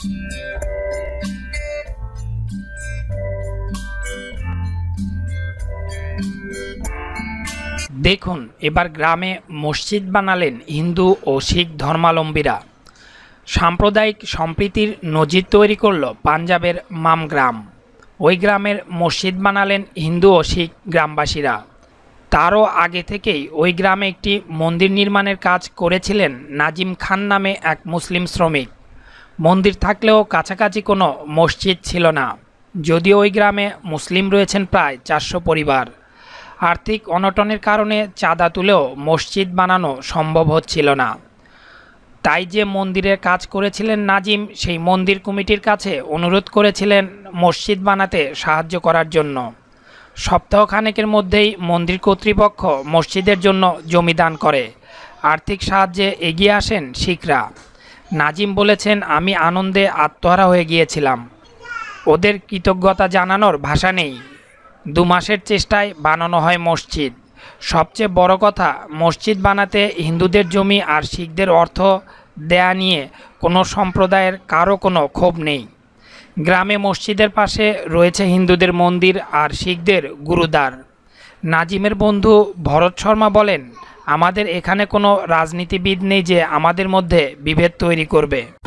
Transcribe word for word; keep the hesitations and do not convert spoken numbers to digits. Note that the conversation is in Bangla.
দেখুন, এবার গ্রামে মসজিদ বানালেন হিন্দু ও শিখ ধর্মাবলম্বীরা। সাম্প্রদায়িক সম্প্রীতির নজির তৈরি করল পাঞ্জাবের মাম গ্রাম। ওই গ্রামের মসজিদ বানালেন হিন্দু ও শিখ গ্রামবাসীরা। তারও আগে থেকেই ওই গ্রামে একটি মন্দির নির্মাণের কাজ করেছিলেন নাজিম খান নামে এক মুসলিম শ্রমিক। মন্দির থাকলেও কাছাকাছি কোনো মসজিদ ছিল না, যদিও ওই গ্রামে মুসলিম রয়েছেন প্রায় চারশো পরিবার। আর্থিক অনটনের কারণে চাঁদা তুলেও মসজিদ বানানো সম্ভব হচ্ছিল না। তাই যে মন্দিরের কাজ করেছিলেন নাজিম, সেই মন্দির কমিটির কাছে অনুরোধ করেছিলেন মসজিদ বানাতে সাহায্য করার জন্য। সপ্তাহখানেকের মধ্যেই মন্দির কর্তৃপক্ষ মসজিদের জন্য জমি দান করে। আর্থিক সাহায্যে এগিয়ে আসেন শিখরা। নাজিম বলেছেন, আমি আনন্দে আত্মহারা হয়ে গিয়েছিলাম। ওদের কৃতজ্ঞতা জানানোর ভাষা নেই। দু মাসের চেষ্টায় বানানো হয় মসজিদ। সবচেয়ে বড় কথা, মসজিদ বানাতে হিন্দুদের জমি আর শিখদের অর্থ দেয়া নিয়ে কোনো সম্প্রদায়ের কারো কোনো ক্ষোভ নেই। গ্রামে মসজিদের পাশে রয়েছে হিন্দুদের মন্দির আর শিখদের গুরুদ্বার। নাজিমের বন্ধু ভরত শর্মা বলেন, আমাদের এখানে কোনো রাজনীতিবিদ নেই যে আমাদের মধ্যে বিভেদ তৈরি করবে।